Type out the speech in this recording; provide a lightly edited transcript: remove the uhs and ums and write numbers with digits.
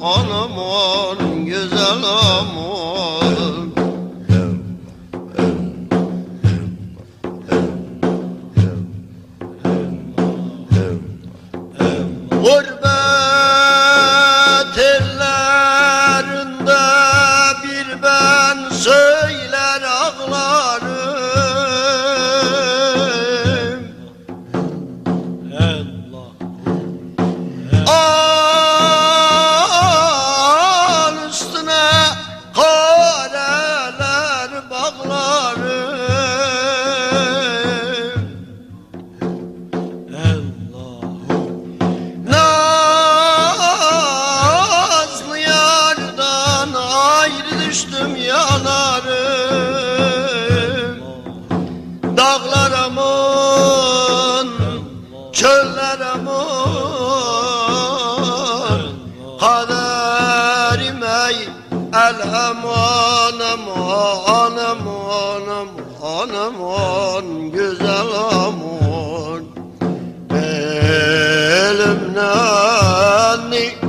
aman güzel aman. Gurbet ellerinde bir ben söyler ağlarım. Al üstüne kareler bağlarım. Nazlı yardan ayrı düştüm yanarım. Dağlar aman, çöller aman, kaderim ey el aman aman aman aman aman güzel aman. Elimden